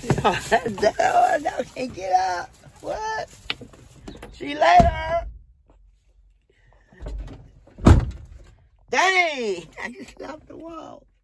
Oh, now I can't get up. What? See you later. Dang, I just got off the wall.